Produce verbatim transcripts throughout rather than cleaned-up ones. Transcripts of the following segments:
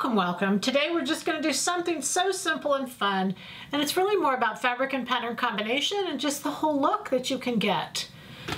Welcome, welcome. Today we're just going to do something so simple and fun, and it's really more about fabric and pattern combination and just the whole look that you can get.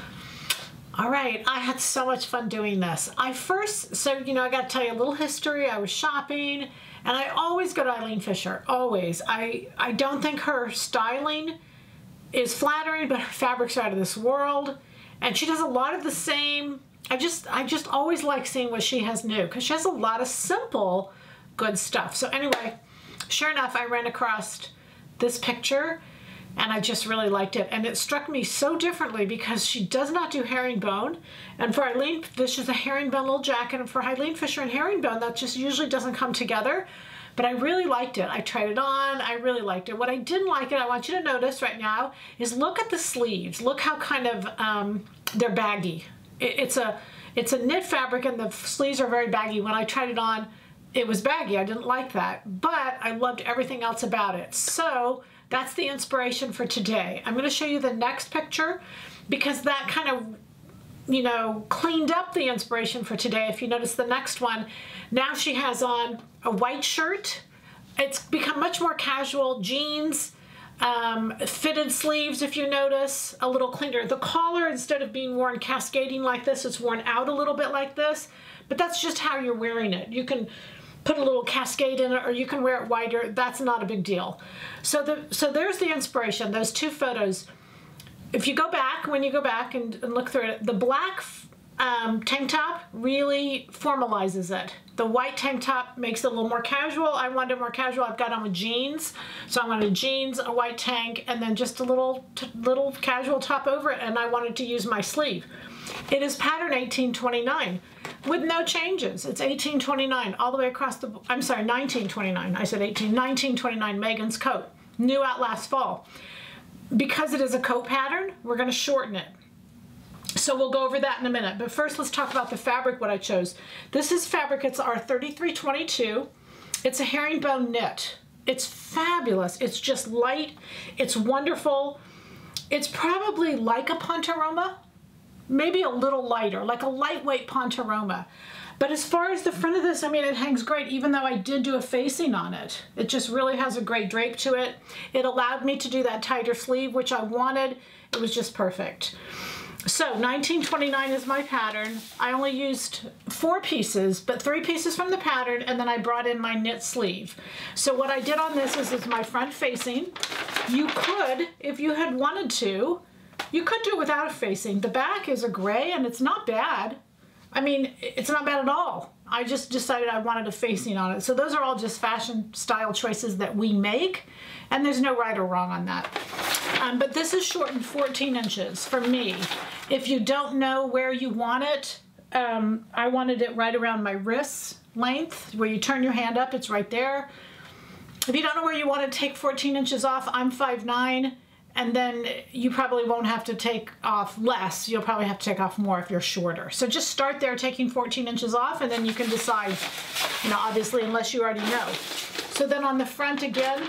All right, I had so much fun doing this. I first, so you know, I got to tell you a little history. I was shopping, and I always go to Eileen Fisher, always. I, I don't think her styling is flattering, but her fabrics are out of this world, and she does a lot of the same. I just, I just always like seeing what she has new because she has a lot of simple, good stuff. So anyway, sure enough, I ran across this picture and I just really liked it. And it struck me so differently because she does not do herringbone. And for Eileen, this is a herringbone little jacket. And for Eileen Fisher and herringbone, that just usually doesn't come together. But I really liked it. I tried it on. I really liked it. What I didn't like it, I want you to notice right now, is look at the sleeves. Look how kind of, um, they're baggy. It's a it's a knit fabric and the sleeves are very baggy. When I tried it on, it was baggy. I didn't like that, but I loved everything else about it. So that's the inspiration for today. I'm going to show you the next picture because that kind of, you know, cleaned up the inspiration for today. If you notice the next one, now she has on a white shirt. It's become much more casual, jeans, Um, fitted sleeves, if you notice, a little cleaner. The collar, instead of being worn cascading like this, it's worn out a little bit like this, but that's just how you're wearing it. You can put a little cascade in it or you can wear it wider. That's not a big deal. So the so there's the inspiration, those two photos. If you go back, when you go back and, and look through it, the black um, tank top really formalizes it. The white tank top makes it a little more casual. I wanted it more casual. I've got on with jeans. So I wanted jeans, a white tank, and then just a little t little casual top over it, and I wanted to use my sleeve. It is pattern eighteen twenty-nine with no changes. It's eighteen twenty-nine all the way across the, I'm sorry, nineteen twenty-nine. I said eighteen, nineteen twenty-nine, Megan's coat. New out last fall. Because it is a coat pattern, we're gonna shorten it. So we'll go over that in a minute, but first let's talk about the fabric, what I chose. This is fabric, it's our thirty-three twenty-two. It's a herringbone knit. It's fabulous. It's just light. It's wonderful. It's probably like a Pontoroma, maybe a little lighter, like a lightweight Pontoroma. But as far as the front of this, I mean, it hangs great, even though I did do a facing on it. It just really has a great drape to it. It allowed me to do that tighter sleeve, which I wanted. It was just perfect. So nineteen twenty-nine is my pattern. I only used four pieces, but three pieces from the pattern, and then I brought in my knit sleeve. So what I did on this is, is my front facing. You could, if you had wanted to, you could do it without a facing. The back is a gray, and it's not bad. I mean, it's not bad at all. I just decided I wanted a facing on it. So those are all just fashion style choices that we make, and there's no right or wrong on that. Um, but this is shortened fourteen inches for me. If you don't know where you want it, um, I wanted it right around my wrist length, where you turn your hand up, it's right there. If you don't know where you want to take fourteen inches off, I'm five nine, and then you probably won't have to take off less. You'll probably have to take off more if you're shorter. So just start there taking fourteen inches off, and then you can decide, you know, obviously, unless you already know. So then on the front again,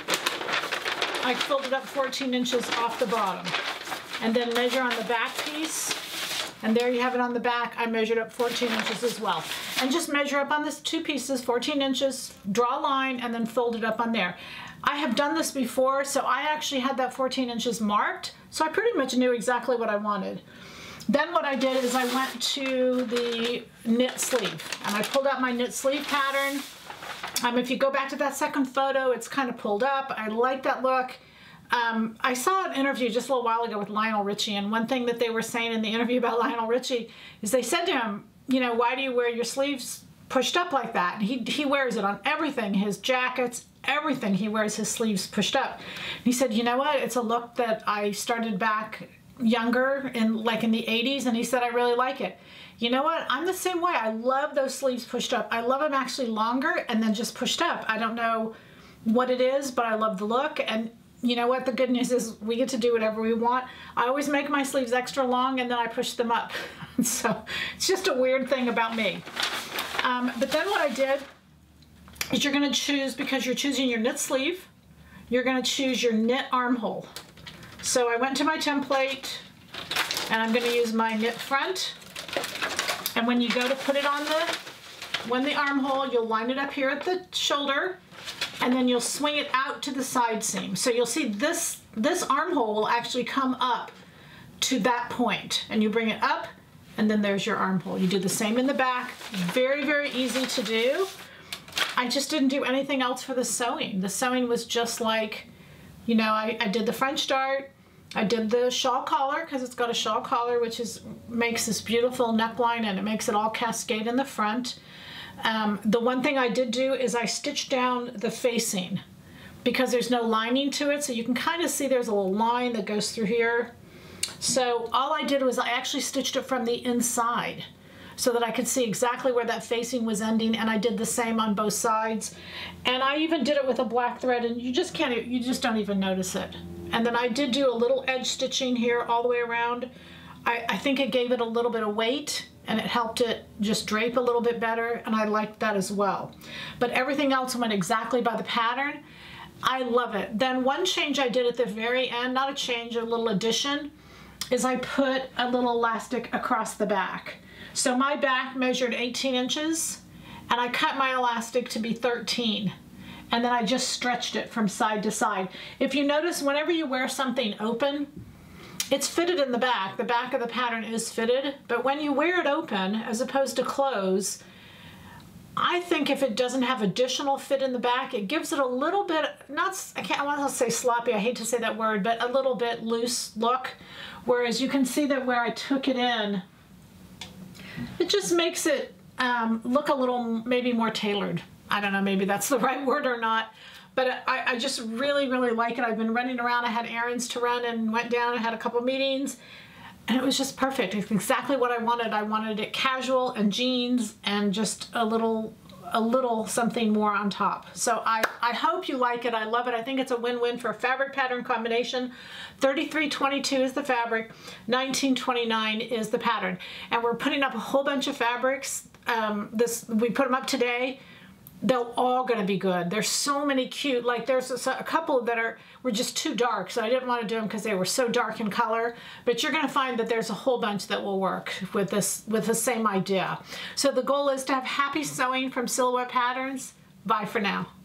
I folded up fourteen inches off the bottom, and then measure on the back piece, and there you have it on the back. I measured up fourteen inches as well, and just measure up on this two pieces, fourteen inches, draw a line, and then fold it up on there. I have done this before, so I actually had that fourteen inches marked, so I pretty much knew exactly what I wanted. Then what I did is I went to the knit sleeve, and I pulled out my knit sleeve pattern. Um, if you go back to that second photo, it's kind of pulled up. I like that look. Um, I saw an interview just a little while ago with Lionel Richie, and one thing that they were saying in the interview about Lionel Richie is they said to him, you know, why do you wear your sleeves pushed up like that? And he, he wears it on everything, his jackets, everything. He wears his sleeves pushed up. And he said, you know what? It's a look that I started back younger, in like in the eighties, and he said, I really like it. You know what? I'm the same way. I love those sleeves pushed up. I love them actually longer and then just pushed up. I don't know what it is, but I love the look. And you know what? The good news is we get to do whatever we want. I always make my sleeves extra long and then I push them up. So it's just a weird thing about me. Um, but then what I did is you're going to choose, because you're choosing your knit sleeve, you're going to choose your knit armhole. So I went to my template and I'm going to use my knit front. And when you go to put it on the when the armhole, you'll line it up here at the shoulder, and then you'll swing it out to the side seam. So you'll see this, this armhole will actually come up to that point, and you bring it up, and then there's your armhole. You do the same in the back. Very, very easy to do. I just didn't do anything else for the sewing. The sewing was just like, you know, I, I did the French dart, I did the shawl collar, because it's got a shawl collar, which is makes this beautiful neckline, and it makes it all cascade in the front. Um, the one thing I did do is I stitched down the facing, because there's no lining to it, so you can kind of see there's a little line that goes through here. So all I did was I actually stitched it from the inside so that I could see exactly where that facing was ending, and I did the same on both sides. And I even did it with a black thread, and you just can't, you just don't even notice it. And then I did do a little edge stitching here all the way around. I, I think it gave it a little bit of weight, and it helped it just drape a little bit better, and I liked that as well. But everything else went exactly by the pattern. I love it. Then one change I did at the very end, not a change, a little addition, is I put a little elastic across the back. So my back measured eighteen inches, and I cut my elastic to be thirteen. And then I just stretched it from side to side. If you notice, whenever you wear something open, it's fitted in the back. The back of the pattern is fitted, but when you wear it open, as opposed to close, I think if it doesn't have additional fit in the back, it gives it a little bit, not, I can't, I want to say sloppy, I hate to say that word, but a little bit loose look. Whereas you can see that where I took it in, it just makes it um, look a little maybe more tailored. I don't know, maybe that's the right word or not, but I, I just really, really like it. I've been running around, I had errands to run and went down and had a couple meetings, and it was just perfect. It's exactly what I wanted. I wanted it casual and jeans and just a little a little something more on top. So I, I hope you like it. I love it. I think it's a win-win for fabric pattern combination. thirty-three twenty-two is the fabric, nineteen twenty-nine is the pattern. And we're putting up a whole bunch of fabrics. Um, this we put them up today. They're all going to be good. There's so many cute, like there's a, a couple that are were just too dark, so I didn't want to do them because they were so dark in color, but you're going to find that there's a whole bunch that will work with this, with the same idea. So the goal is to have happy sewing from Silhouette Patterns. Bye for now.